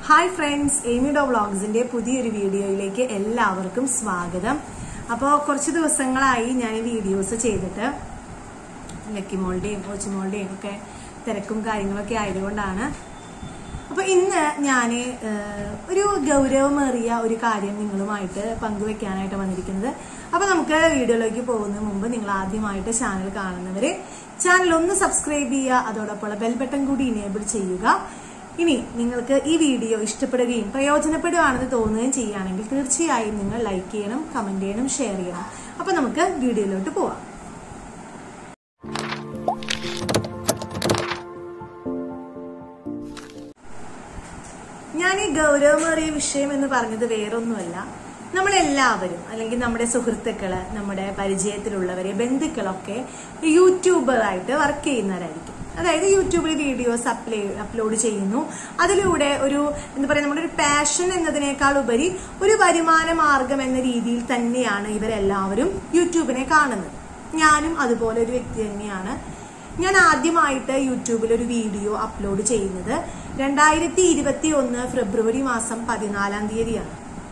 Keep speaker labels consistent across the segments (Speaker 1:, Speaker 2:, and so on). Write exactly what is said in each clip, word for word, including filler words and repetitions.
Speaker 1: Hi friends, എയ്മിയുടെ വ്ളോഗ്സിന്റെ പുതിയൊരു വീഡിയോയിലേക്ക് എല്ലാവർക്കും സ്വാഗതം. അപ്പോൾ കുറച്ച് ദിവസങ്ങളായി ഞാൻ ഈ വീഡിയോസ് ചെയ്തിട്ട് ലക്കിമോളുടെയും ഓച്ചിമോളുടെയും ഒക്കെ തിരക്കും കാര്യങ്ങളൊക്കെ ആയതുകൊണ്ടാണ്. അപ്പോൾ ഇന്ന് ഞാൻ ഒരു ഗൗരവമേറിയ ഒരു കാര്യം നിങ്ങളുമായിട്ട് പങ്കുവെക്കാനായിട്ട് വന്നിരിക്കുന്നത്. അപ്പോൾ നമുക്ക് വീഡിയോയിലേക്ക് പോകുന്നതിന് മുമ്പ് നിങ്ങൾ ആദ്യമായിട്ട് ചാനൽ കാണുന്നവർ ചാനൽ ഒന്ന് സബ്സ്ക്രൈബ് ചെയ്യുക, അതോടൊപ്പം ബെൽ ബട്ടൺ കൂടി ഇനേബിൾ ചെയ്യുക. ഇനി നിങ്ങൾക്ക് ഈ വീഡിയോ ഇഷ്ടപ്പെടുകയും പ്രയോജനപ്പെടുകയാണെന്ന് തോന്നുകയും ചെയ്യുകയാണെങ്കിൽ തീർച്ചയായും നിങ്ങൾ ലൈക്ക് ചെയ്യണം, കമന്റ് ചെയ്യണം, ഷെയർ ചെയ്യണം. അപ്പൊ നമുക്ക് വീഡിയോയിലോട്ട് പോവാം. ഞാൻ ഈ ഗൗരവമേറിയ വിഷയം എന്ന് പറഞ്ഞത് വേറൊന്നുമല്ല, നമ്മളെല്ലാവരും അല്ലെങ്കിൽ നമ്മുടെ സുഹൃത്തുക്കള്, നമ്മുടെ പരിചയത്തിലുള്ളവരെ, ബന്ധുക്കളൊക്കെ യൂട്യൂബറായിട്ട് വർക്ക് ചെയ്യുന്നവരായിരിക്കും. അതായത് യൂട്യൂബിൽ വീഡിയോസ് അപ്ലേ അപ്ലോഡ് ചെയ്യുന്നു. അതിലൂടെ ഒരു എന്താ പറയുക, നമ്മുടെ ഒരു പാഷൻ എന്നതിനേക്കാൾ ഉപരി ഒരു വരുമാന മാർഗം എന്ന രീതിയിൽ തന്നെയാണ് ഇവരെല്ലാവരും യൂട്യൂബിനെ കാണുന്നത്. ഞാനും അതുപോലെ ഒരു വ്യക്തി തന്നെയാണ്. ഞാൻ ആദ്യമായിട്ട് യൂട്യൂബിൽ ഒരു വീഡിയോ അപ്ലോഡ് ചെയ്യുന്നത് രണ്ടായിരത്തി ഇരുപത്തി ഒന്ന് ഫെബ്രുവരി മാസം പതിനാലാം തീയതിയാണ്.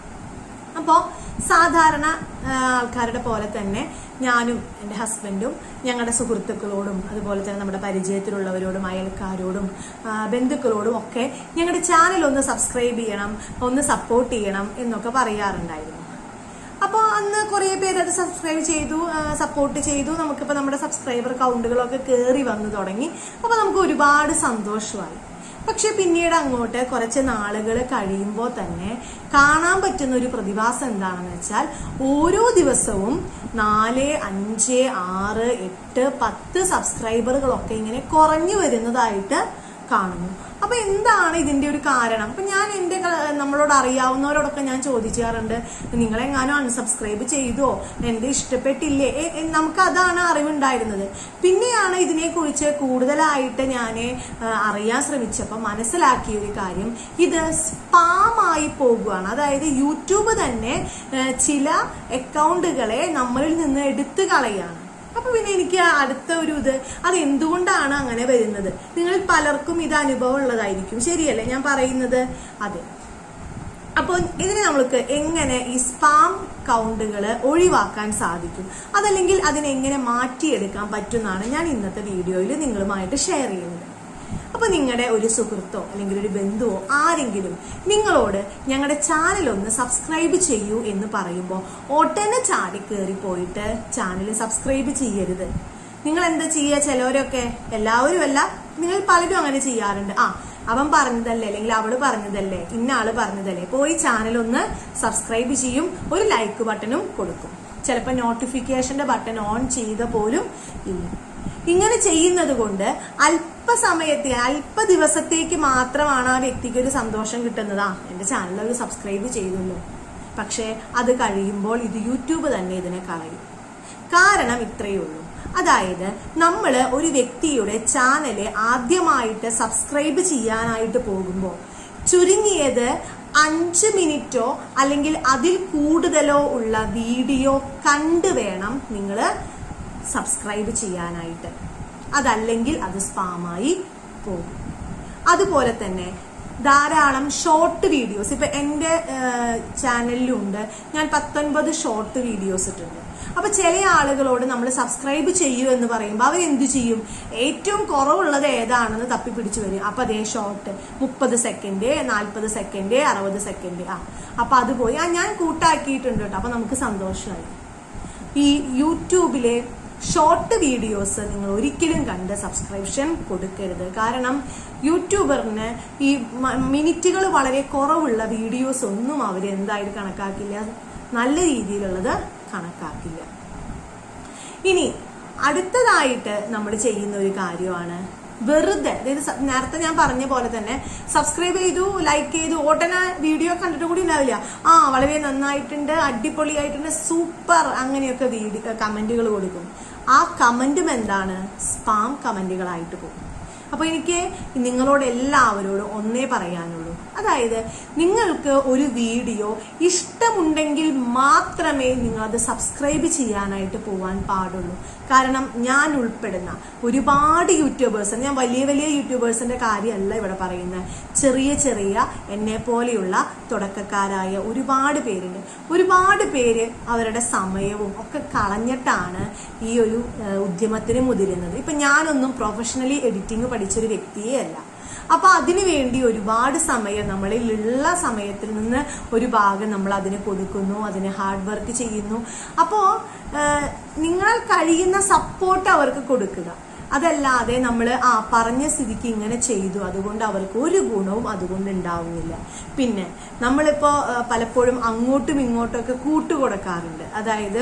Speaker 1: അപ്പോൾ സാധാരണ ആൾക്കാരുടെ പോലെ തന്നെ ഞാനും എൻ്റെ ഹസ്ബൻഡും ഞങ്ങളുടെ സുഹൃത്തുക്കളോടും അതുപോലെ തന്നെ നമ്മുടെ പരിചയത്തിലുള്ളവരോടും അയൽക്കാരോടും ബന്ധുക്കളോടും ഒക്കെ ഞങ്ങളുടെ ചാനൽ ഒന്ന് സബ്സ്ക്രൈബ് ചെയ്യണം, ഒന്ന് സപ്പോർട്ട് ചെയ്യണം എന്നൊക്കെ പറയാറുണ്ടായിരുന്നു. അപ്പോൾ അന്ന് കുറേ പേര് അത് സബ്സ്ക്രൈബ് ചെയ്തു, സപ്പോർട്ട് ചെയ്തു. നമുക്കിപ്പോൾ നമ്മുടെ സബ്സ്ക്രൈബർ കൗണ്ടുകളൊക്കെ കയറി വന്നു തുടങ്ങി. അപ്പോൾ നമുക്ക് ഒരുപാട് സന്തോഷമായി. പക്ഷെ പിന്നീട് അങ്ങോട്ട് കുറച്ച് നാളുകൾ കഴിയുമ്പോൾ തന്നെ കാണാൻ പറ്റുന്ന ഒരു പ്രതിഭാസം എന്താണെന്ന് വെച്ചാൽ, ഓരോ ദിവസവും നാല് അഞ്ച് ആറ് എട്ട് പത്ത് സബ്സ്ക്രൈബറുകളൊക്കെ ഇങ്ങനെ കുറഞ്ഞു വരുന്നതായിട്ട് കാണുന്നു. അപ്പൊ എന്താണ് ഇതിന്റെ ഒരു കാരണം? അപ്പൊ ഞാൻ എന്റെ നമ്മളോട് അറിയാവുന്നവരോടൊക്കെ ഞാൻ ചോദിക്കാറുണ്ട്, നിങ്ങളെങ്ങാനും അൺസബ്സ്ക്രൈബ് ചെയ്തോ, എന്റെ ഇഷ്ടപ്പെട്ടില്ലേ? നമുക്ക് അതാണ് അറിവുണ്ടായിരുന്നത്. പിന്നെയാണ് ഇതിനെക്കുറിച്ച് കൂടുതലായിട്ട് ഞാൻ അറിയാൻ ശ്രമിച്ചപ്പോൾ മനസ്സിലാക്കിയ ഒരു കാര്യം, ഇത് സ്പാമായി പോകുകയാണ്. അതായത് യൂട്യൂബ് തന്നെ ചില അക്കൗണ്ടുകളെ നമ്മളിൽ നിന്ന് എടുത്തു കളയാണ്. അപ്പൊ പിന്നെ എനിക്ക് അടുത്ത ഒരു ഇത്, അത് എന്തുകൊണ്ടാണ് അങ്ങനെ വരുന്നത്? നിങ്ങൾ പലർക്കും ഇത് അനുഭവം ഉള്ളതായിരിക്കും, ശരിയല്ലേ ഞാൻ പറയുന്നത്? അതെ. അപ്പോൾ ഇതിനെ നമ്മൾക്ക് എങ്ങനെ ഈ സ്പാം കൗണ്ടുകൾ ഒഴിവാക്കാൻ സാധിക്കും, അതല്ലെങ്കിൽ അതിനെങ്ങനെ മാറ്റിയെടുക്കാൻ പറ്റുമെന്നാണ് ഞാൻ ഇന്നത്തെ വീഡിയോയിൽ നിങ്ങളുമായിട്ട് ഷെയർ ചെയ്യുന്നത്. അപ്പൊ നിങ്ങളുടെ ഒരു സുഹൃത്തോ അല്ലെങ്കിൽ ഒരു ബന്ധുവോ ആരെങ്കിലും നിങ്ങളോട് ഞങ്ങളുടെ ചാനൽ ഒന്ന് സബ്സ്ക്രൈബ് ചെയ്യൂ എന്ന് പറയുമ്പോൾ ഒട്ടനെ ചാടി കയറി പോയിട്ട് ചാനൽ സബ്സ്ക്രൈബ് ചെയ്യരുത്. നിങ്ങൾ എന്താ ചെയ്യുക? ചിലവരൊക്കെ, എല്ലാവരും അല്ല, നിങ്ങൾ പലരും അങ്ങനെ ചെയ്യാറുണ്ട്. ആ അവൻ പറഞ്ഞതല്ലേ അല്ലെങ്കിൽ അവള് പറഞ്ഞതല്ലേ, ഇന്ന ആള് പറഞ്ഞതല്ലേ, പോയി ചാനൽ ഒന്ന് സബ്സ്ക്രൈബ് ചെയ്യും, ഒരു ലൈക്ക് ബട്ടണും കൊടുക്കും. ചിലപ്പോൾ നോട്ടിഫിക്കേഷന്റെ ബട്ടൺ ഓൺ ചെയ്ത പോലും ഇല്ല. ഇങ്ങനെ ചെയ്യുന്നത് കൊണ്ട് അല്പസമയത്തെ അല്പ ദിവസത്തേക്ക് മാത്രമാണ് ആ വ്യക്തിക്ക് ഒരു സന്തോഷം കിട്ടുന്നത്. ആ എന്റെ ചാനൽ അവർ സബ്സ്ക്രൈബ് ചെയ്തല്ലോ. പക്ഷെ അത് കഴിയുമ്പോൾ ഇത് യൂട്യൂബ് തന്നെ ഇതിനെ കളയും. കാരണം ഇത്രയേ ഉള്ളൂ. അതായത് നമ്മൾ ഒരു വ്യക്തിയുടെ ചാനല് ആദ്യമായിട്ട് സബ്സ്ക്രൈബ് ചെയ്യാനായിട്ട് പോകുമ്പോൾ ചുരുങ്ങിയത് അഞ്ച് മിനിറ്റോ അല്ലെങ്കിൽ അതിൽ കൂടുതലോ ഉള്ള വീഡിയോ കണ്ടു വേണം നിങ്ങൾ സബ്സ്ക്രൈബ് ചെയ്യാനായിട്ട്. അതല്ലെങ്കിൽ അത് സ്പാമായി പോകും. അതുപോലെ തന്നെ ധാരാളം ഷോർട്ട് വീഡിയോസ് ഇപ്പൊ എന്റെ ചാനലിലുണ്ട്. ഞാൻ പത്തൊൻപത് ഷോർട്ട് വീഡിയോസ് ഇട്ടുണ്ട്. അപ്പൊ ചില ആളുകളോട് നമ്മൾ സബ്സ്ക്രൈബ് ചെയ്യൂ എന്ന് പറയുമ്പോൾ അവരെന്ത് ചെയ്യും? ഏറ്റവും കുറവുള്ളത് ഏതാണെന്ന് തപ്പിപ്പിടിച്ചു വരും. അപ്പൊ അതേ ഷോർട്ട് മുപ്പത് സെക്കൻഡ്, നാൽപ്പത് സെക്കൻഡ്, അറുപത് സെക്കൻഡ്. ആ അപ്പൊ അത് പോയി ആ ഞാൻ കൂട്ടാക്കിയിട്ടുണ്ട് കേട്ടോ. അപ്പൊ നമുക്ക് സന്തോഷമായി. ഈ യൂട്യൂബിലെ ഷോർട്ട് വീഡിയോസ് നിങ്ങൾ ഒരിക്കലും കണ്ട് സബ്സ്ക്രിപ്ഷൻ കൊടുക്കരുത്. കാരണം യൂട്യൂബറിന് ഈ മിനിറ്റുകൾ വളരെ കുറവുള്ള വീഡിയോസ് ഒന്നും അവർ എന്തായിട്ട് കണക്കാക്കില്ല, നല്ല രീതിയിലുള്ളത് കണക്കാക്കില്ല. ഇനി അടുത്തതായിട്ട് നമ്മൾ ചെയ്യുന്ന ഒരു കാര്യമാണ് വെറുതെ, അതായത് നേരത്തെ ഞാൻ പറഞ്ഞ പോലെ തന്നെ സബ്സ്ക്രൈബ് ചെയ്തു, ലൈക്ക് ചെയ്തു, ഉടനെ വീഡിയോ കണ്ടിട്ട് കൂടി ഉണ്ടാവില്ല. ആ വളരെ നന്നായിട്ടുണ്ട്, അടിപൊളിയായിട്ടുണ്ട്, സൂപ്പർ, അങ്ങനെയൊക്കെ വീഡിയോ കമന്റുകൾ കൊടുക്കും. ആ കമന്റും എന്താണ്? സ്പാം കമന്റുകളായിട്ട് പോകും. അപ്പൊ എനിക്ക് നിങ്ങളോട് എല്ലാവരോടും ഒന്നേ പറയാനുള്ളൂ, അതായത് നിങ്ങൾക്ക് ഒരു വീഡിയോ ഇഷ്ടമുണ്ടെങ്കിൽ മാത്രമേ നിങ്ങൾ അത് സബ്സ്ക്രൈബ് ചെയ്യാനായിട്ട് പോവാൻ പാടുള്ളൂ. കാരണം ഞാൻ ഉൾപ്പെടുന്ന ഒരുപാട് യൂട്യൂബേഴ്സ്, ഞാൻ വലിയ വലിയ യൂട്യൂബേഴ്സിന്റെ കാര്യമല്ല ഇവിടെ പറയുന്നത്, ചെറിയ ചെറിയ എന്നെ പോലെയുള്ള തുടക്കക്കാരായ ഒരുപാട് പേരുണ്ട്. ഒരുപാട് പേര് അവരുടെ സമയവും ഒക്കെ കളഞ്ഞിട്ടാണ് ഈ ഒരു ഉദ്യമത്തിന് മുതിരുന്നത്. ഇപ്പൊ ഞാനൊന്നും പ്രൊഫഷണലി എഡിറ്റിംഗ് പഠിച്ചൊരു വ്യക്തിയേ അല്ല. അപ്പൊ അതിനു വേണ്ടി ഒരുപാട് സമയം, നമ്മളിലുള്ള സമയത്തിൽ നിന്ന് ഒരു ഭാഗം നമ്മൾ അതിന് കൊടുക്കുന്നു, അതിന് ഹാർഡ് വർക്ക് ചെയ്യുന്നു. അപ്പോ നിങ്ങൾ കഴിയുന്ന സപ്പോർട്ട് അവർക്ക് കൊടുക്കുക. അതല്ലാതെ നമ്മൾ ആ പറഞ്ഞ സ്ഥിതിക്ക് ഇങ്ങനെ ചെയ്തു അതുകൊണ്ട് അവർക്ക് ഒരു ഗുണവും അതുകൊണ്ട് ഉണ്ടാവുന്നില്ല. പിന്നെ നമ്മളിപ്പോ പലപ്പോഴും അങ്ങോട്ടും ഇങ്ങോട്ടും ഒക്കെ കൂട്ടുകൊടുക്കാറുണ്ട്. അതായത്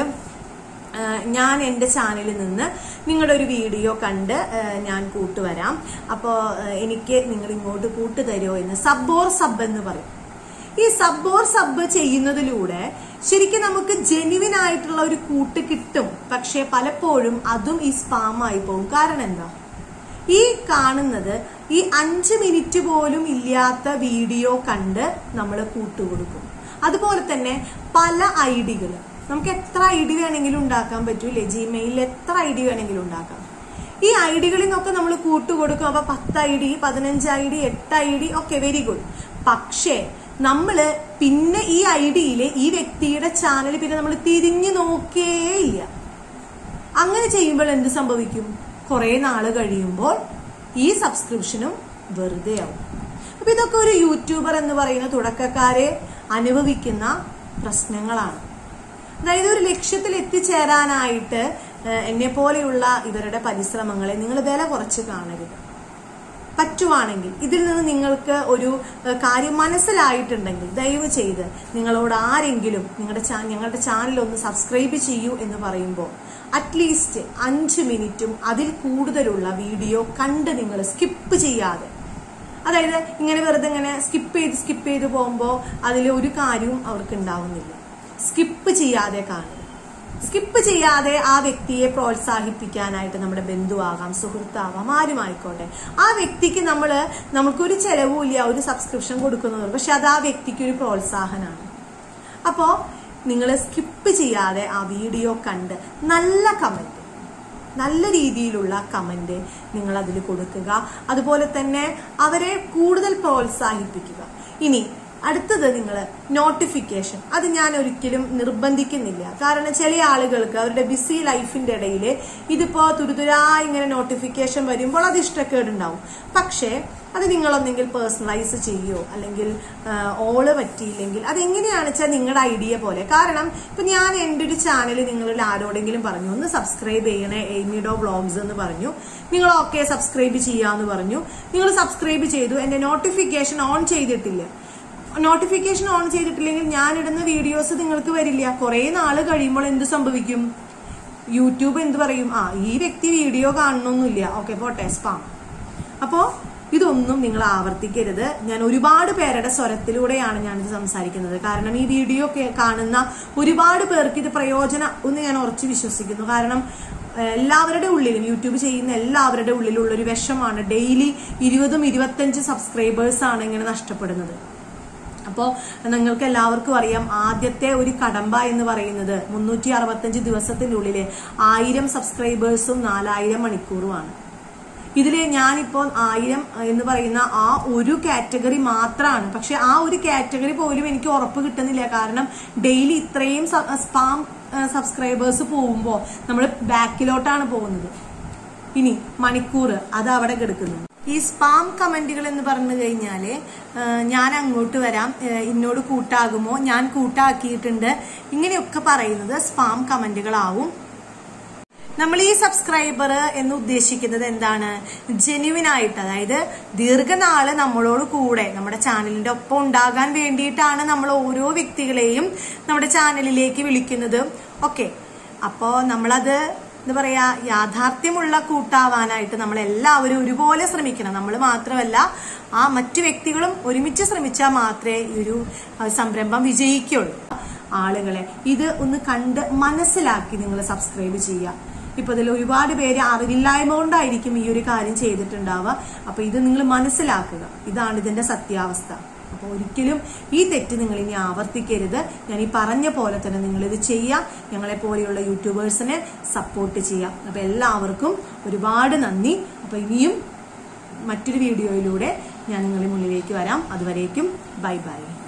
Speaker 1: ഞാൻ എൻ്റെ ചാനലിൽ നിന്ന് നിങ്ങളുടെ ഒരു വീഡിയോ കണ്ട് ഞാൻ കൂട്ടുവരാം, അപ്പോൾ എനിക്ക് നിങ്ങൾ ഇങ്ങോട്ട് കൂട്ടു തരുമോ എന്ന് സബ് ഓർ സബ് എന്ന് പറയും. ഈ സബ് ഓർ സബ് ചെയ്യുന്നതിലൂടെ ശരിക്കും നമുക്ക് ജെന്യുവിൻ ആയിട്ടുള്ള ഒരു കൂട്ട് കിട്ടും. പക്ഷെ പലപ്പോഴും അതും ഈ സ്പാം ആയി പോകും. കാരണം എന്താ, ഈ കാണുന്നത് ഈ അഞ്ച് മിനിറ്റ് പോലും ഇല്ലാത്ത വീഡിയോ കണ്ട് നമ്മൾ കൂട്ടുകൊടുക്കും. അതുപോലെ തന്നെ പല ഐഡികൾ, നമുക്ക് എത്ര ഐ ഡി വേണമെങ്കിലും ഉണ്ടാക്കാൻ പറ്റൂലേ, ജിമെയിലിൽ എത്ര ഐ ഡി വേണമെങ്കിലും ഉണ്ടാക്കാം. ഈ ഐഡികളിൽ നിന്നൊക്കെ നമ്മൾ കൂട്ടുകൊടുക്കും. അപ്പൊ പത്ത് ഐ ഡി, പതിനഞ്ച് ഐ ഡി, എട്ട് ഐ ഡി, ഒക്കെ വെരി ഗുഡ്. പക്ഷേ നമ്മള് പിന്നെ ഈ ഐ ഡിയിലെ ഈ വ്യക്തിയുടെ ചാനൽ പിന്നെ നമ്മൾ തിരിഞ്ഞു നോക്കേയില്ല. അങ്ങനെ ചെയ്യുമ്പോൾ എന്ത് സംഭവിക്കും, കുറെ നാള് കഴിയുമ്പോൾ ഈ സബ്സ്ക്രിപ്ഷനും വെറുതെ ആവും. അപ്പൊ ഇതൊക്കെ ഒരു യൂട്യൂബർ എന്ന് പറയുന്ന തുടക്കക്കാരെ അനുഭവിക്കുന്ന പ്രശ്നങ്ങളാണ്. അതായത് ഒരു ലക്ഷ്യത്തിൽ എത്തിച്ചേരാനായിട്ട് എന്നെ പോലെയുള്ള ഇവരുടെ പരിശ്രമങ്ങളെ നിങ്ങൾ വില കുറച്ച് കാണരുത്. പറ്റുവാണെങ്കിൽ ഇതിൽ നിന്ന് നിങ്ങൾക്ക് ഒരു കാര്യം മനസ്സിലായിട്ടുണ്ടെങ്കിൽ ദയവ് ചെയ്ത് നിങ്ങളോട് ആരെങ്കിലും നിങ്ങളുടെ ഞങ്ങളുടെ ചാനൽ ഒന്ന് സബ്സ്ക്രൈബ് ചെയ്യൂ എന്ന് പറയുമ്പോൾ അറ്റ്ലീസ്റ്റ് അഞ്ച് മിനിറ്റും അതിൽ കൂടുതലുള്ള വീഡിയോ കണ്ട് നിങ്ങൾ സ്കിപ്പ് ചെയ്യാതെ, അതായത് ഇങ്ങനെ വെറുതെ ഇങ്ങനെ സ്കിപ്പ് ചെയ്ത് സ്കിപ്പ് ചെയ്ത് പോകുമ്പോൾ അതിൽ ഒരു കാര്യവും അവർക്ക് ഉണ്ടാവുന്നില്ല. സ്കിപ്പ് ചെയ്യാതെ കാണുക. സ്കിപ്പ് ചെയ്യാതെ ആ വ്യക്തിയെ പ്രോത്സാഹിപ്പിക്കാനായിട്ട് നമ്മുടെ ബന്ധുവാകാം, സുഹൃത്താവാം, ആരുമായിക്കോട്ടെ, ആ വ്യക്തിക്ക് നമ്മൾ നമുക്കൊരു ചെലവുമില്ല, ഒരു സബ്സ്ക്രിപ്ഷൻ കൊടുക്കുന്നത്, പക്ഷെ അത് ആ വ്യക്തിക്ക് ഒരു പ്രോത്സാഹനമാണ്. അപ്പോ നിങ്ങൾ സ്കിപ്പ് ചെയ്യാതെ ആ വീഡിയോ കണ്ട് നല്ല കമന്റ്, നല്ല രീതിയിലുള്ള കമന്റ് നിങ്ങൾ അതിൽ കൊടുക്കുക. അതുപോലെ തന്നെ അവരെ കൂടുതൽ പ്രോത്സാഹിപ്പിക്കുക. ഇനി അടുത്തത് നിങ്ങൾ നോട്ടിഫിക്കേഷൻ, അത് ഞാൻ ഒരിക്കലും നിർബന്ധിക്കുന്നില്ല. കാരണം ചില ആളുകൾക്ക് അവരുടെ ബിസി ലൈഫിന്റെ ഇടയിൽ ഇതിപ്പോ തുരുതുരാ ഇങ്ങനെ നോട്ടിഫിക്കേഷൻ വരുമ്പോൾ അത് ഇഷ്ടക്കേടുണ്ടാവും. പക്ഷേ അത് നിങ്ങളൊന്നെങ്കിൽ പേഴ്സണലൈസ് ചെയ്യോ, അല്ലെങ്കിൽ ഓള് പറ്റിയില്ലെങ്കിൽ അതെങ്ങനെയാണെന്ന് വെച്ചാൽ നിങ്ങളുടെ ഐഡിയ പോലെ. കാരണം ഇപ്പൊ ഞാൻ എൻ്റെ ഒരു ചാനൽ നിങ്ങളിൽ ആരോടെങ്കിലും പറഞ്ഞു ഒന്ന് സബ്സ്ക്രൈബ് ചെയ്യണേ എയ്മിഡോ വ്ളോഗ്സ് എന്ന് പറഞ്ഞു, നിങ്ങൾ ഓക്കെ സബ്സ്ക്രൈബ് ചെയ്യാന്ന് പറഞ്ഞു, നിങ്ങൾ സബ്സ്ക്രൈബ് ചെയ്തു, എന്റെ നോട്ടിഫിക്കേഷൻ ഓൺ ചെയ്തിട്ടില്ല. നോട്ടിഫിക്കേഷൻ ഓൺ ചെയ്തിട്ടില്ലെങ്കിൽ ഞാൻ ഇടുന്ന വീഡിയോസ് നിങ്ങൾക്ക് വരില്ല. കുറെ നാള് കഴിയുമ്പോൾ എന്ത് സംഭവിക്കും, യൂട്യൂബ് എന്ത് പറയും, ആ ഈ വ്യക്തി വീഡിയോ കാണണമെന്നില്ല, ഓക്കെ പോട്ടെ, സ്പാം. അപ്പോ ഇതൊന്നും നിങ്ങൾ ആവർത്തിക്കരുത്. ഞാൻ ഒരുപാട് പേരുടെ സ്വരത്തിലൂടെയാണ് ഞാനിത് സംസാരിക്കുന്നത്. കാരണം ഈ വീഡിയോ കാണുന്ന ഒരുപാട് പേർക്ക് ഇത് പ്രയോജനം എന്ന് ഞാൻ ഉറച്ചു വിശ്വസിക്കുന്നു. കാരണം എല്ലാവരുടെ ഉള്ളിലും, യൂട്യൂബ് ചെയ്യുന്ന എല്ലാവരുടെ ഉള്ളിലുള്ള ഒരു വിഷമാണ് ഡെയിലി ഇരുപതും ഇരുപത്തഞ്ച് സബ്സ്ക്രൈബേഴ്സ് ആണ് ഇങ്ങനെ നഷ്ടപ്പെടുന്നത്. അപ്പോൾ നിങ്ങൾക്ക് എല്ലാവർക്കും അറിയാം, ആദ്യത്തെ ഒരു കടമ്പ എന്ന് പറയുന്നത് മുന്നൂറ്റി അറുപത്തഞ്ച് ദിവസത്തിനുള്ളിലെ ആയിരം സബ്സ്ക്രൈബേഴ്സും നാലായിരം മണിക്കൂറുമാണ്. ഇതില് ഞാനിപ്പോ ആയിരം എന്ന് പറയുന്ന ആ ഒരു കാറ്റഗറി മാത്രമാണ്. പക്ഷെ ആ ഒരു കാറ്റഗറി പോലും എനിക്ക് ഉറപ്പ് കിട്ടുന്നില്ല. കാരണം ഡെയിലി ഇത്രയും സ്പാം സബ്സ്ക്രൈബേഴ്സ് പോകുമ്പോൾ നമ്മൾ ബാക്കിലോട്ടാണ് പോകുന്നത്. ഇനി മണിക്കൂർ അത് അവിടെ കിടക്കുന്നു. ഈ സ്പാം കമന്റുകൾ എന്ന് പറഞ്ഞു കഴിഞ്ഞാല് ഞാൻ അങ്ങോട്ട് വരാം, എന്നോട് കൂട്ടാകുമോ, ഞാൻ കൂട്ടാക്കിയിട്ടുണ്ട്, ഇങ്ങനെയൊക്കെ പറയുന്നത് സ്പാം കമന്റുകളാവും. നമ്മൾ ഈ സബ്സ്ക്രൈബർ എന്ന് ഉദ്ദേശിക്കുന്നത് എന്താണ്, ജെന്യുവിൻ ആയിട്ട്, അതായത് ദീർഘനാള് നമ്മളോട് കൂടെ നമ്മുടെ ചാനലിന്റെ ഒപ്പം ഉണ്ടാകാൻ വേണ്ടിയിട്ടാണ് നമ്മൾ ഓരോ വ്യക്തികളെയും നമ്മുടെ ചാനലിലേക്ക് വിളിക്കുന്നത്. ഓക്കെ, അപ്പോ നമ്മളത് എന്താ പറയാ, യാഥാർത്ഥ്യമുള്ള കൂട്ടാവാനായിട്ട് നമ്മൾ എല്ലാവരും ഒരുപോലെ ശ്രമിക്കണം. നമ്മൾ മാത്രമല്ല, ആ മറ്റു വ്യക്തികളും ഒരുമിച്ച് ശ്രമിച്ചാൽ മാത്രമേ ഈ ഒരു സംരംഭം വിജയിക്കുള്ളൂ. ആളുകളെ ഇത് ഒന്ന് കണ്ട് മനസ്സിലാക്കി നിങ്ങൾ സബ്സ്ക്രൈബ് ചെയ്യുക. ഇപ്പൊ ഇതിൽ ഒരുപാട് പേര് അറിവില്ലായ്മ കൊണ്ടായിരിക്കും ഈ ഒരു കാര്യം ചെയ്തിട്ടുണ്ടാവുക. അപ്പൊ ഇത് നിങ്ങൾ മനസ്സിലാക്കുക, ഇതാണ് ഇതിന്റെ സത്യാവസ്ഥ. അപ്പോൾ ഒരിക്കലും ഈ തെറ്റ് നിങ്ങൾ ഇനി ആവർത്തിക്കരുത്. ഞാൻ ഈ പറഞ്ഞ പോലെ തന്നെ നിങ്ങളിത് ചെയ്യാം. ഞങ്ങളെ പോലെയുള്ള യൂട്യൂബേഴ്സിനെ സപ്പോർട്ട് ചെയ്യാം. അപ്പൊ എല്ലാവർക്കും ഒരുപാട് നന്ദി. അപ്പൊ ഇനിയും മറ്റൊരു വീഡിയോയിലൂടെ ഞാൻ നിങ്ങളുടെ മുന്നിലേക്ക് വരാം. അതുവരേക്കും ബൈ ബൈ.